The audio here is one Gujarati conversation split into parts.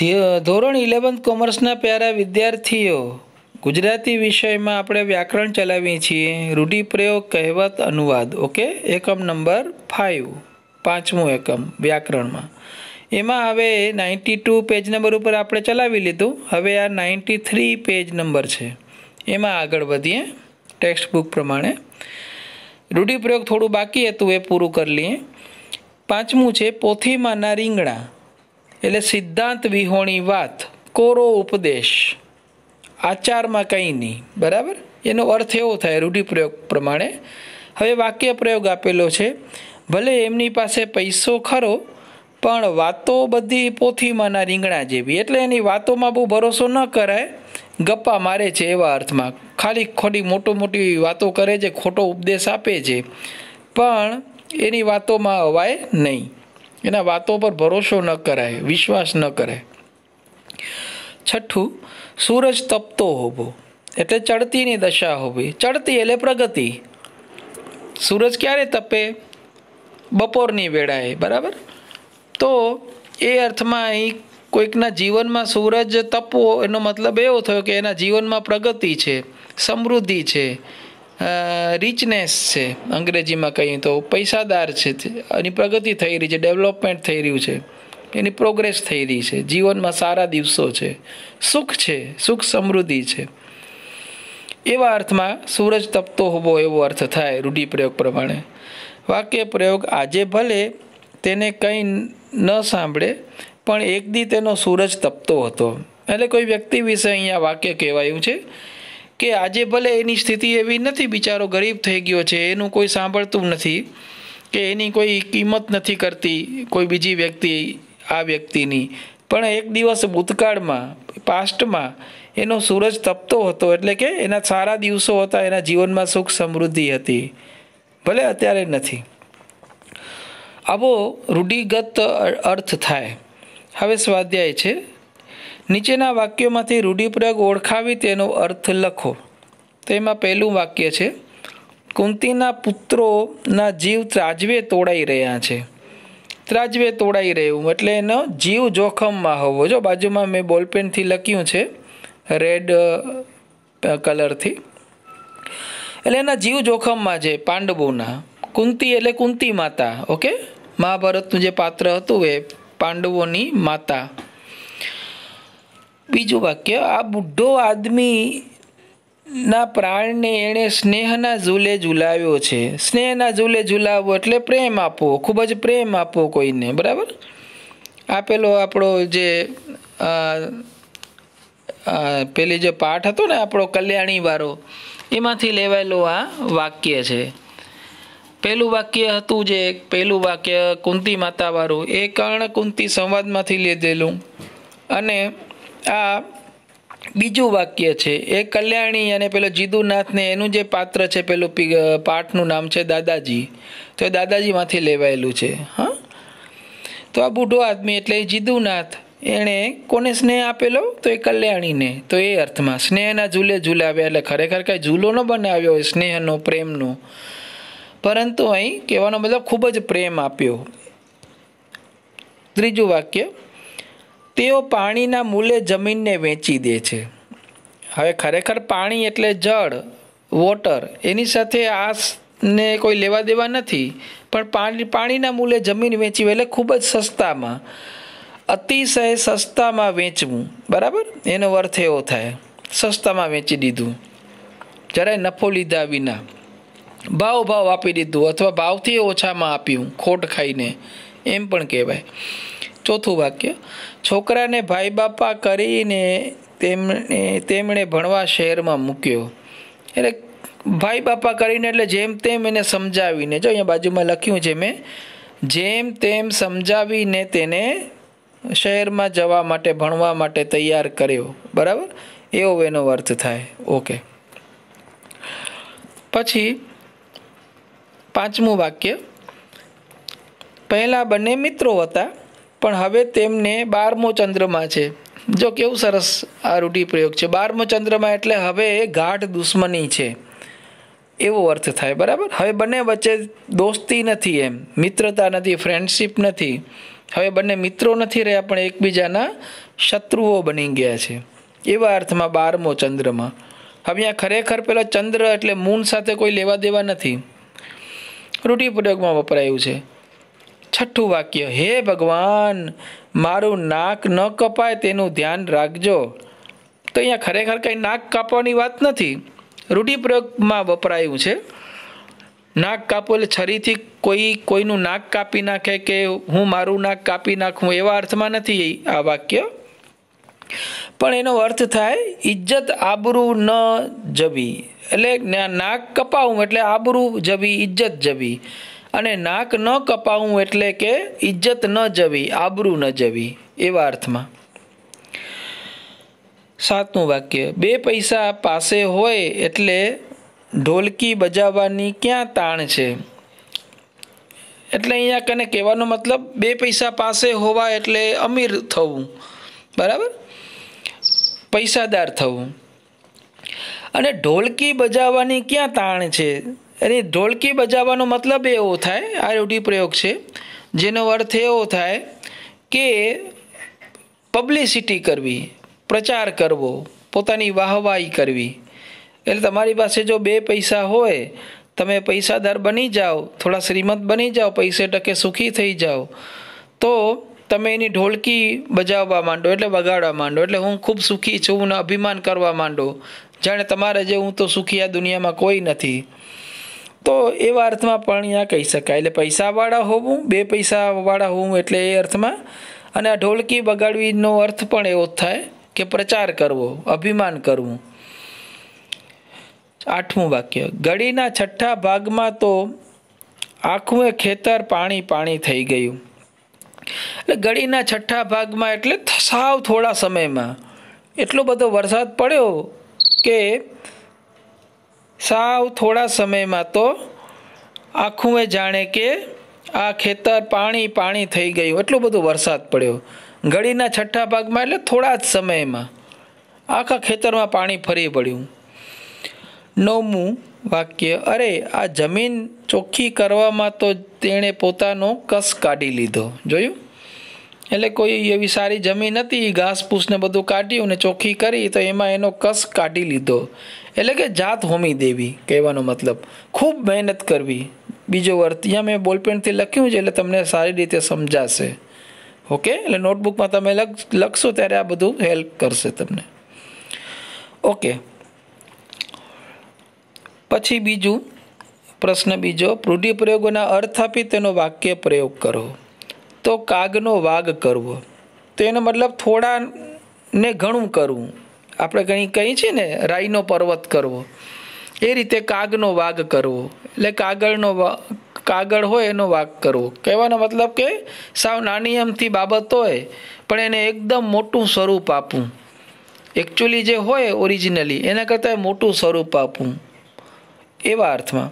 ધોરણ 11 કોમર્સના પ્યારા વિદ્યાર્થીઓ, ગુજરાતી વિષયમાં આપણે વ્યાકરણ ચલાવીએ છીએ. રૂઢિપ્રયોગ, કહેવત, અનુવાદ. ઓકે, એકમ નંબર 5, પાંચમું એકમ વ્યાકરણમાં. એમાં હવે 92 પેજ નંબર ઉપર આપણે ચલાવી લીધું. હવે આ 93 પેજ નંબર છે, એમાં આગળ વધીએ ટેક્સ્ટ બુક પ્રમાણે. રૂઢિપ્રયોગ થોડું બાકી હતું, એ પૂરું કરી લઈએ. પાંચમું છે પોથીમાંના રીંગણા, એટલે સિદ્ધાંત વિહોણી વાત, કોરો ઉપદેશ, આચારમાં કંઈ નહીં. બરાબર, એનો અર્થ એવો થાય રૂઢિપ્રયોગ પ્રમાણે. હવે વાક્ય પ્રયોગ આપેલો છે, ભલે એમની પાસે પૈસો ખરો પણ વાતો બધી પોથીમાંના રીંગણા જેવી. એટલે એની વાતોમાં બહુ ભરોસો ન કરાય, ગપ્પા મારે છે એવા અર્થમાં. ખાલી ખોટી મોટી વાતો કરે છે, ખોટો ઉપદેશ આપે છે, પણ એની વાતોમાં અવાય નહીં. એના વાતો પર ભરોસો ન કરાય, વિશ્વાસ ન કરાય. છઠ્ઠું, સૂરજ તપતો હોવો, એટલે ચડતીની દશા હોવી. ચડતી એટલે પ્રગતિ. સૂરજ ક્યારે તપે? બપોરની વેળાએ. બરાબર, તો એ અર્થમાં અહીં કોઈકના જીવનમાં સૂરજ તપવો એનો મતલબ એવો થયો કે એના જીવનમાં પ્રગતિ છે, સમૃદ્ધિ છે, રિચનેસ છે. અંગ્રેજીમાં કહીએ તો પૈસાદાર છે, એની પ્રગતિ થઈ રહી છે, ડેવલપમેન્ટ થઈ રહ્યું છે, એની પ્રોગ્રેસ થઈ રહી છે, જીવનમાં સારા દિવસો છે, સુખ છે, સુખ સમૃદ્ધિ છે. એવા અર્થમાં સૂરજ તપતો હોવો એવો અર્થ થાય રૂઢિપ્રયોગ પ્રમાણે. વાક્ય પ્રયોગ, આજે ભલે તેને કંઈ ન સાંભળે પણ એક દી તેનો સૂરજ તપતો હતો. એટલે કોઈ વ્યક્તિ વિશે અહીંયા વાક્ય કહેવાયું છે કે આજે ભલે એની સ્થિતિ એવી નથી, બિચારો ગરીબ થઈ ગયો છે, એનું કોઈ સાંભળતું નથી કે એની કોઈ કિંમત નથી કરતી કોઈ બીજી વ્યક્તિ આ વ્યક્તિની, પણ એક દિવસ ભૂતકાળમાં, પાસ્ટમાં એનો સૂરજ તપતો હતો. એટલે કે એના સારા દિવસો હતા, એના જીવનમાં સુખ સમૃદ્ધિ હતી, ભલે અત્યારે નથી. આવો રૂઢિગત અર્થ થાય. હવે સ્વાધ્યાય છે, નીચેના વાક્યોમાંથી રૂઢિપ્રયોગ ઓળખાવી તેનો અર્થ લખો. તો એમાં પહેલું વાક્ય છે, કુંતીના પુત્રોના જીવ ત્રાજવે તોડાઈ રહ્યા છે. ત્રાજવે તોડાઈ રહ્યું એટલે એનો જીવ જોખમમાં હોવો. જો બાજુમાં મેં બોલપેનથી લખ્યું છે રેડ કલરથી, એટલે એના જીવ જોખમમાં છે પાંડવોના. કુંતી એટલે કુંતી માતા. ઓકે, મહાભારતનું જે પાત્ર હતું એ પાંડવોની માતા. બીજું વાક્ય, આ બુઢો આદમીના પ્રાણને એણે સ્નેહના ઝૂલે ઝૂલાવ્યો છે. સ્નેહના ઝૂલે ઝૂલાવવો એટલે પ્રેમ આપવો, ખૂબ જ પ્રેમ આપવો કોઈને. બરાબર, આપેલો આપણો જે પેલી જે પાઠ હતો ને આપણો કલ્યાણી વાળો, એમાંથી લેવાયેલો આ વાક્ય છે. પહેલું વાક્ય હતું જે પહેલું વાક્ય કુંતી માતા વાળું, એ કર્ણ કુંતી સંવાદમાંથી લીધેલું. અને આ બીજું વાક્ય છે એ કલ્યાણી અને પેલો જીદુનાથને એનું જે પાત્ર છે, પેલું પાઠનું નામ છે દાદાજી, તો એ દાદાજીમાંથી લેવાયેલું છે. હા, તો આ બુઢો આદમી એટલે જીદુનાથ, એણે કોને સ્નેહ આપેલો? તો એ કલ્યાણીને. તો એ અર્થમાં સ્નેહના ઝૂલે ઝૂલાવ્યા, એટલે ખરેખર કાંઈ ઝૂલો ન બનાવ્યો હોય સ્નેહનો, પ્રેમનો, પરંતુ અહીં કહેવાનો મતલબ ખૂબ જ પ્રેમ આપ્યો. ત્રીજું વાક્ય, તેઓ પાણીના મૂલે જમીનને વેચી દે છે. હવે ખરેખર પાણી એટલે જળ, વોટર, એની સાથે આને કોઈ લેવા દેવા નથી, પણ પાણીના મૂલે જમીન વેચવી એટલે ખૂબ જ સસ્તામાં, અતિશય સસ્તામાં વેચવું. બરાબર, એનો અર્થ એવો થાય, સસ્તામાં વેચી દીધું, જરાય નફો લીધા વિના, ભાવ આપી દીધું, અથવા ભાવથી ઓછામાં આપ્યું ખોટ ખાઈને, એમ પણ કહેવાય. ચોથું વાક્ય, છોકરાને ભાઈ બાપા કરીને તેમણે ભણવા શહેરમાં મૂક્યો. એટલે ભાઈ બાપા કરીને એટલે જેમ તેમ એને સમજાવીને, જો અહીંયા બાજુમાં લખ્યું છે મેં, જેમ તેમ સમજાવીને તેને શહેરમાં જવા માટે, ભણવા માટે તૈયાર કર્યો. બરાબર, એવો એનો અર્થ થાય. ઓકે, પછી પાંચમું વાક્ય, પહેલાં બંને મિત્રો હતા પણ હવે તેમને 12મો ચંદ્રમાં છે. જો કેવું સરસ આ રૂઢિપ્રયોગ છે. 12મો ચંદ્રમાં એટલે હવે ગાઢ દુશ્મની છે એવો અર્થ થાય. બરાબર, હવે બંને વચ્ચે દોસ્તી નથી, એમ મિત્રતા નથી, ફ્રેન્ડશીપ નથી, હવે બંને મિત્રો નથી રહ્યા પણ એકબીજાના શત્રુઓ બની ગયા છે, એવા અર્થમાં 12મો ચંદ્રમાં. હવે અહીંયા ખરેખર પેલો ચંદ્ર એટલે મૂન સાથે કોઈ લેવા દેવા નથી, રૂઢિપ્રયોગમાં વપરાયું છે. છઠ્ઠું વાક્ય, હે ભગવાન મારું નાક ન કપાય તેનું ધ્યાન રાખજો. તો અહીંયા ખરેખર કંઈ નાક કાપવાની વાત નથી, રૂઢિપ્રયોગમાં વપરાયું છે. નાક કાપો એટલે છરીથી કોઈનું નાક કાપી નાખે કે હું મારું નાક કાપી નાખું એવા અર્થમાં નથી આ વાક્ય, પણ એનો અર્થ થાય ઇજ્જત આબરૂ ન જવી. એટલે નાક કપાવું એટલે આબરૂ જવી, ઇજ્જત જવી, અને નાક ન કપાવું એટલે કે ઇજ્જત ન જવી, આબરૂ ન જવી, એવા અર્થમાં. 7મું વાક્ય, 2 પૈસા પાસે હોય એટલે ઢોલકી બજાવવાની ક્યાં તાણ છે. એટલે અહીંયા કને કહેવાનો મતલબ 2 પૈસા પાસે હોવા એટલે અમીર થવું, બરાબર, પૈસાદાર થવું. અને ઢોલકી બજાવવાની ક્યાં તાણ છે. અને ઢોલકી બજાવવાનો મતલબ એવો થાય, આ રૂઢિપ્રયોગ છે જેનો અર્થ એવો થાય કે પબ્લિસિટી કરવી, પ્રચાર કરવો, પોતાની વાહવાહી કરવી. એટલે તમારી પાસે જો 2 પૈસા હોય, તમે પૈસાદાર બની જાઓ, થોડા શ્રીમંત બની જાઓ, પૈસે ટકે સુખી થઈ જાઓ, તો તમે એની ઢોલકી બજાવવા માંડો, એટલે વગાડવા માંડો, એટલે હું ખૂબ સુખી છું ને અભિમાન કરવા માંડો, જાણે તમારે જેવું તો સુખી આ દુનિયામાં કોઈ નથી. તો એવા અર્થમાં પણ અહીંયા કહી શકાય. એટલે પૈસાવાળા હોવું, 2 પૈસાવાળા હોવું એટલે એ અર્થમાં. અને આ ઢોલકી બગાડવીનો અર્થ પણ એવો જ થાય કે પ્રચાર કરવો, અભિમાન કરવું. 8મું વાક્ય, ગળીના 6થા ભાગમાં તો આખું ખેતર પાણી પાણી થઈ ગયું. એટલે ગળીના 6થા ભાગમાં એટલે સાવ થોડા સમયમાં એટલો બધો વરસાદ પડ્યો કે સાવ થોડા સમયમાં તો આખું જાણે કે આ ખેતર પાણી પાણી થઈ ગયું, એટલો બધો વરસાદ પડ્યો. ગળીના 6થા ભાગમાં એટલે થોડા જ સમયમાં આખા ખેતરમાં પાણી ફરી પડ્યું. 9મું વાક્ય, અરે આ જમીન ચોખ્ખી કરવામાં તો તેણે પોતાનો કસ કાઢી લીધો. જોયું, એટલે કોઈ એવી સારી જમીન હતી, ઘાસ ફૂસને બધું કાઢ્યું ને ચોખ્ખી કરી, તો એમાં એનો કસ કાઢી લીધો. એટલે કે જાત હોમી દેવી કહેવાનો મતલબ, ખૂબ મહેનત કરવી. બીજો અર્થ અહીંયા મેં બોલપેનથી લખ્યું છે એટલે તમને સારી રીતે સમજાશે. ઓકે, એટલે નોટબુકમાં તમે લખશો ત્યારે આ બધું હેલ્પ કરશે તમને. ઓકે, પછી બીજું પ્રશ્ન બીજો, રૂઢિપ્રયોગોના અર્થ આપી તેનો વાક્ય પ્રયોગ કરો. તો કાગનો વાગ કરવો, તો એનો મતલબ થોડા ને ઘણું કરવું. આપણે કંઈ કહીએ છીએ ને રાઈનો પર્વત કરવો, એ રીતે કાગનો વાગ કરવો. એટલે કાગળ હોય એનો વાગ કરવો. કહેવાનો મતલબ કે સાવ નાની અમથી બાબત હોય પણ એને એકદમ મોટું સ્વરૂપ આપવું, એકચ્યુઅલી જે હોય ઓરિજિનલી એના કરતાં મોટું સ્વરૂપ આપવું, એવા અર્થમાં.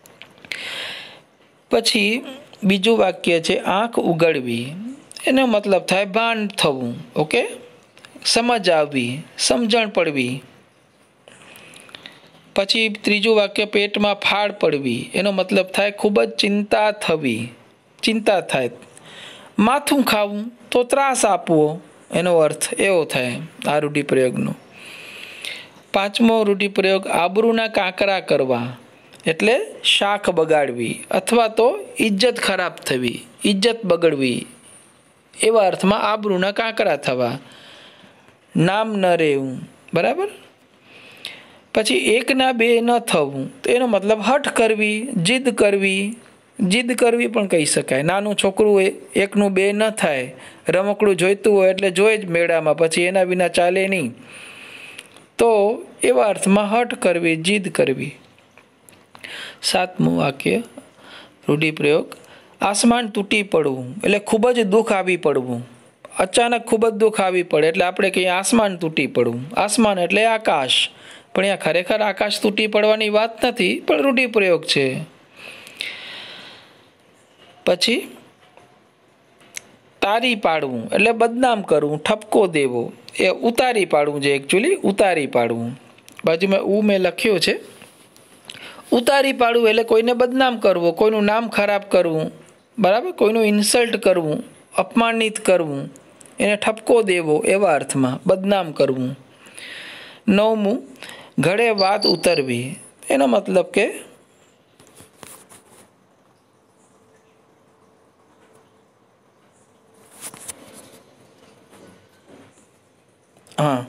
પછી બીજું વાક્ય છે આંખ ઉઘડવી, એનો મતલબ થાય ભાન થવું. ઓકે, સમજ આવવી, સમજણ પડવી. પછી ત્રીજું વાક્ય પેટમાં ફાડ પડવી, એનો મતલબ થાય ખૂબ જ ચિંતા થવી, ચિંતા થાય. માથું ખાવું તો ત્રાસ આપવો, એનો અર્થ એવો થાય આ રૂઢિપ્રયોગનો. 5મો રૂઢિપ્રયોગ આબરૂના કાંકરા કરવા, એટલે શાખ બગાડવી અથવા તો ઇજ્જત ખરાબ થવી, ઇજ્જત બગડવી, એવા અર્થમાં આબરૂના કાંકરા થવા, નામ ન રહેવું. બરાબર. પછી 1ના 2 ન થવું, તો એનો મતલબ હઠ કરવી, જીદ કરવી. જીદ કરવી પણ કહી શકાય. નાનું છોકરું 1નું 2 ન થાય, રમકડું જોઈતું હોય એટલે જોઈએ જ મેળામાં, પછી એના વિના ચાલે નહીં. તો એવા અર્થમાં હઠ કરવી, જીદ કરવી. 7મું વાક્ય રૂઢિપ્રયોગ આસમાન તૂટી પડવું, એટલે ખૂબ જ દુઃખ આવી પડવું. અચાનક ખૂબ જ દુઃખ આવી પડે એટલે આપણે કહીએ આસમાન તૂટી પડવું. આસમાન એટલે આકાશ, પણ અહીંયા ખરેખર આકાશ તૂટી પડવાની વાત નથી, પણ રૂઢિપ્રયોગ છે. પછી તારી પાડવું એટલે બદનામ કરવું, ઠપકો દેવો, એ ઉતારી પાડવું છે એકચ્યુઅલી, ઉતારી પાડવું. બાજુમાં મેં લખ્યો છે. ઉતારી પાડવું એટલે કોઈને બદનામ કરવું, કોઈનું નામ ખરાબ કરવું, બરાબર, કોઈનું ઇન્સલ્ટ કરવું, અપમાનિત કરવું, એને ઠપકો દેવો એવા અર્થમાં, બદનામ કરવું. 9મું, ઘડે વાત ઉતરવી, એનો મતલબ કે હા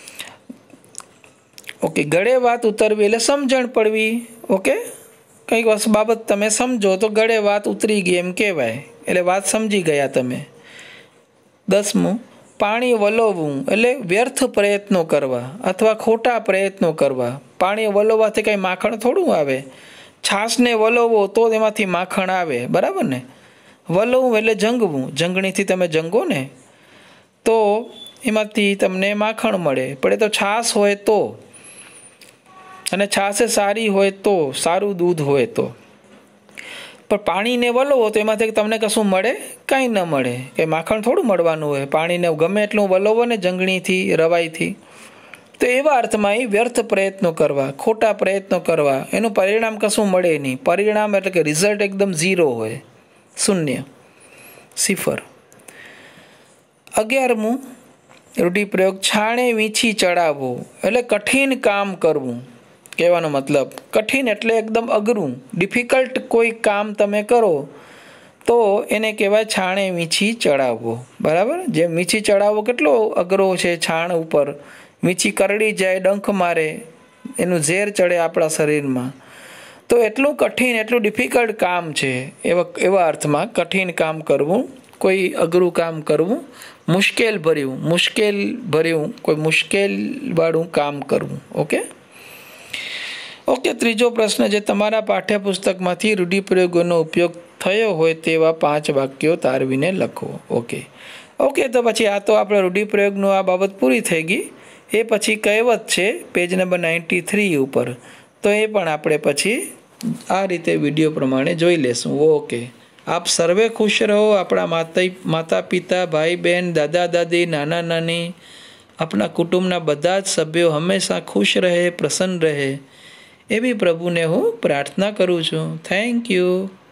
ઓકે, ગળે વાત ઉતરવી એટલે સમજણ પડવી. ઓકે, કંઈક બાબત તમે સમજો તો ગળે વાત ઉતરી ગઈ એમ કહેવાય, એટલે વાત સમજી ગયા તમે. 10મું, પાણી વલોવવું એટલે વ્યર્થ પ્રયત્નો કરવા અથવા ખોટા પ્રયત્નો કરવા. પાણી વલોવવાથી કંઈ માખણ થોડું આવે. છાશને વલોવો તો એમાંથી માખણ આવે, બરાબર ને. વલોવવું એટલે જંગવું, જંગણીથી તમે જંગો ને તો એમાંથી તમને માખણ મળે. પણ એ તો છાશ હોય તો, અને છાશ સારી હોય તો, સારું દૂધ હોય તો. પણ પાણીને વલોવો તો એમાંથી તમને કશું મળે? કાંઈ ન મળે, કંઈ માખણ થોડું મળવાનું હોય. પાણીને ગમે એટલું વલોવો ને જંગણીથી, રવાઈથી. તો એવા અર્થમાં એ વ્યર્થ પ્રયત્નો કરવા, ખોટા પ્રયત્નો કરવા, એનું પરિણામ કશું મળે નહીં. પરિણામ એટલે કે રિઝલ્ટ એકદમ 0 હોય, 0, 0. 11મું રૂઢિપ્રયોગ, છાણે વીંછી ચડાવવું એટલે કઠિન કામ કરવું. કહેવાનો મતલબ કઠિન એટલે એકદમ અઘરું, ડિફિકલ્ટ કોઈ કામ તમે કરો તો એને કહેવાય છાણે વીંછી ચડાવવો, બરાબર. જેમ વીંછી ચડાવવો કેટલો અઘરો છે, છાણ ઉપર વીંછી કરડી જાય, ડંખ મારે, એનું ઝેર ચડે આપણા શરીરમાં, તો એટલું કઠિન, એટલું ડિફિકલ્ટ કામ છે. એવા અર્થમાં કઠિન કામ કરવું, કોઈ અઘરું કામ કરવું, મુશ્કેલ ભર્યું કોઈ મુશ્કેલવાળું કામ કરવું. ઓકે, ત્રીજો પ્રશ્ન છે, તમારા પાઠ્યપુસ્તકમાંથી રૂઢિપ્રયોગોનો ઉપયોગ થયો હોય તેવા 5 વાક્યો તારવીને લખો. ઓકે, તો પછી આ તો આપણે રૂઢિપ્રયોગનું આ બાબત પૂરી થઈ ગઈ. એ પછી કહેવત છે પેજ નંબર 93 ઉપર, તો એ પણ આપણે પછી આ રીતે વિડીયો પ્રમાણે જોઈ લેશું. ઓકે, આપ સર્વે ખુશ રહો. આપણા માતા પિતા, ભાઈ બહેન, દાદા દાદી, નાના નાની, આપણા કુટુંબના બધા જ સભ્યો હંમેશા ખુશ રહે, પ્રસન્ન રહે, એવી પ્રભુને હું પ્રાર્થના કરું છું. Thank you.